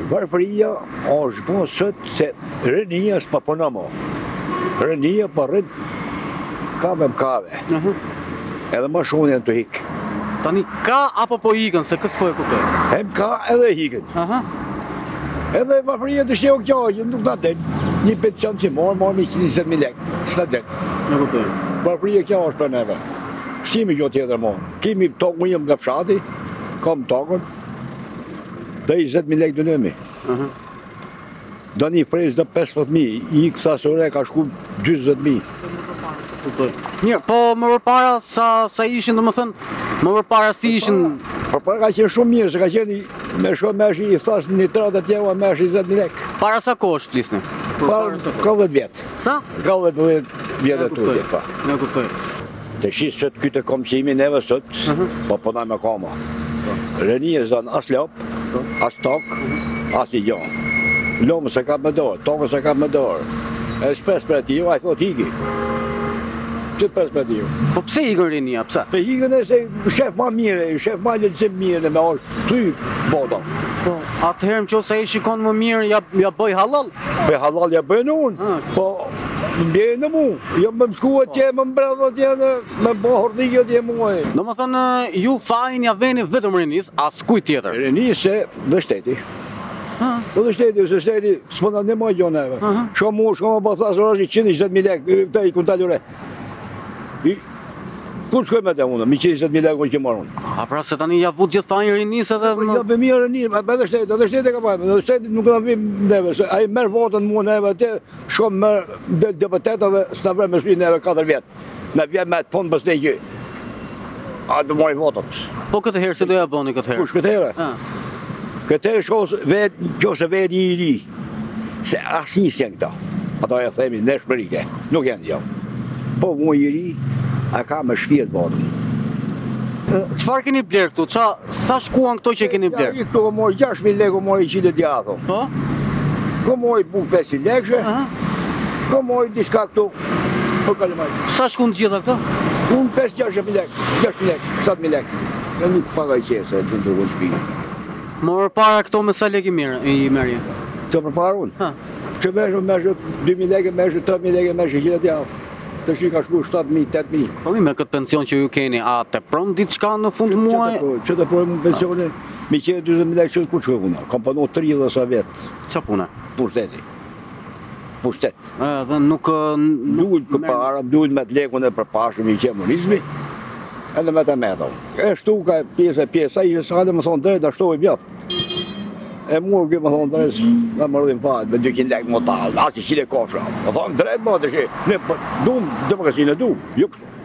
Varfëria është bo sot se rinia s'pa puna mo. Rinia pa rrinë kave më kave. Edhe ma shumë janë të hikë. Tani ka apo po hikën, se këtë po e kuptoj? Hem ka edhe hikën. Edhe varfëria të shqeo kjo, që nuk da den. Një pension që morë 120.000 lekë. S'ta den. Në kuptoj. Varfëria kjo është për neve. Shqimi kjo tjetër mo. Kimi tokë ujëm nga fshati, kam tokën, dhe 20.000 lekë dënëmi. Do një prejës dhe 15.000, i kësa sore ka shku 20.000. Mirë, po më përpara sa ishin, do më thënë, më përpara si ishin... Përpara ka qenë shumë mirë, se ka qenë me shumë meshi i thasë një tratë atjeva meshi 20.000 lekë. Para sa kohë është flisni? Para 10 vjetë. Sa? 10 vjetë e tutje, pa. Ne kuptoj. Të shqisë sot kyte kom që imi neve sot, po përnaj me koma. Rinia zanë as lopë, as tokë, as i gjonë. Lomë se ka me dorë, tokë se ka me dorë. E shpes për ati, a i thot hiki. Qëtë pes për ati. Po pse hikën rinia, pse? Pe hikën e se shef ma mire, shef ma lëgjësim mire me orë, ty bota. Atëherë që ose e shikon më mirë, ja bëj halal? Pe halal ja bëjnë unë, po mbjejnë në mu. Jo më shku atje, më mbredh atje, me bo hordikë atje muaj. Do më thënë, ju fajin ja veni vetëm rinis, as kuj tjetër? Rinis se dhe shteti. Po dhe shteti, se shteti s'pënda në maj gjo neve. Shumë mu, shumë më bëthas orashi 120.000 lekë, të i kuntalure. Kur shkoj me te unë, 120.000 lekë që marrë unë. A pra se tani ja vut gjithë fajin rinis edhe... Ja be mirë rinis, edhe shteti ka pajme, edhe shteti nuk në vim neve, se a i merë votën mu neve, te shkom merë deputeta dhe s'na vre me shri neve 4 vjetë. Me vjetë me të punë për stejqy. A të mojë votët. Po këtë herë, si do ja bëni këtë herë? Kush këtë herë? Këtë herë qose vetë një i ri, se asë një sen këta. Ata e themi në shpërike, nuk janë jo. Po mu i ri, a ka me shpijet botën. Qëfar keni blerë këtu? Sa shkuan këto që keni blerë? Ja, këtu ko mori 6.000 lekë, ko mori 100 djathë. Po? Ko mori buk 500 lekëshe, ko mori diska këtu, për kalimaj. Sa shkun të gjitha këto? Unë 5-6.000 lekë, 6.000 lekë, 7.000 lekë. Në një paga i qesë, të në tërgun shpinë. Më përpara këto me sa lekë i merje? Të përpara unë? Që meshë 2.000 lekë, meshë 3.000 lekë, meshë 100 djathë. Të shi ka shku 7.000, 8.000. Po me këtë pension që ju keni, a të prom ditë shka në fund muaj? Që të projmë në pensione, mi qenë 20.000 lekë që ku që puna? Kam panu 30 sa vetë. Qa puna? Pushteti. Pushtet. Dhe nuk... Duhet këpara, duhet me të lekun e përpashëm i qemurizmi, edhe me të metëm. E shtu ka pjesa i që s'ale më thonë drejt, ashtu i bjaftë. E murë këtë më thonë drejt, në më rëdhim fatë, me 200 lekë më talë, asë i qile kofra. Më thonë drejt më të shi, ne duhem demokrasinë e duhem, jo kështu.